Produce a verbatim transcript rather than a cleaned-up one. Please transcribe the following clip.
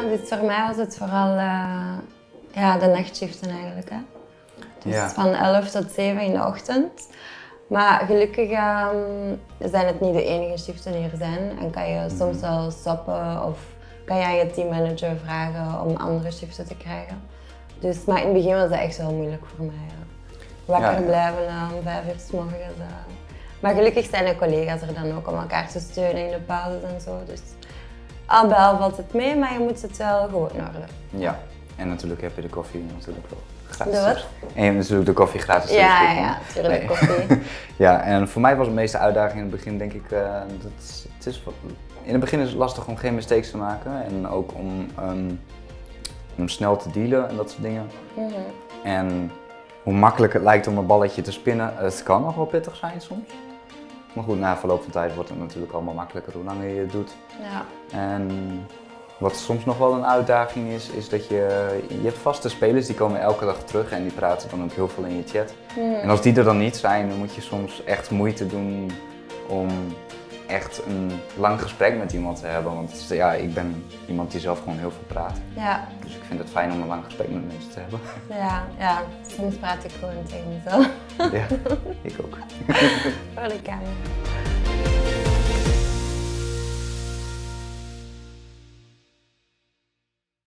dus voor mij was het vooral uh, ja, de nachtshiften eigenlijk. Hè. Dus ja. van elf tot zeven in de ochtend. Maar gelukkig um, zijn het niet de enige shiften die er zijn. En kan je mm-hmm. soms wel stoppen of kan je aan je teammanager vragen om andere shiften te krijgen. Dus, maar in het begin was dat echt wel moeilijk voor mij. Ja. Wakker ja, ja. blijven om vijf uur 's morgens. Uh. Maar gelukkig zijn de collega's er dan ook om elkaar te steunen in de pauzes en zo. Dus al bij al valt het mee, maar je moet het wel goed in orde. Ja, en natuurlijk heb je de koffie natuurlijk wel gratis. De wat? En je hebt natuurlijk de koffie gratis. Ja, ja, ja, natuurlijk nee. koffie. Ja, en voor mij was de meeste uitdaging in het begin denk ik, uh, dat het is wat, in het begin is het lastig om geen mistakes te maken en ook om, um, om snel te dealen en dat soort dingen. Mm-hmm. En hoe makkelijk het lijkt om een balletje te spinnen, het kan nog wel pittig zijn soms. Maar goed, na verloop van tijd wordt het natuurlijk allemaal makkelijker hoe langer je het doet. Ja. En wat soms nog wel een uitdaging is, is dat je, je hebt vaste spelers die komen elke dag terug en die praten dan ook heel veel in je chat. Mm. En als die er dan niet zijn, dan moet je soms echt moeite doen om echt een lang gesprek met iemand te hebben. Want ja, ik ben iemand die zelf gewoon heel veel praat. Ja. Dus ik vind het fijn om een lang gesprek met mensen te hebben. Ja, ja. Soms praat ik gewoon tegen mezelf. Ja, ik ook. Voor de kamer.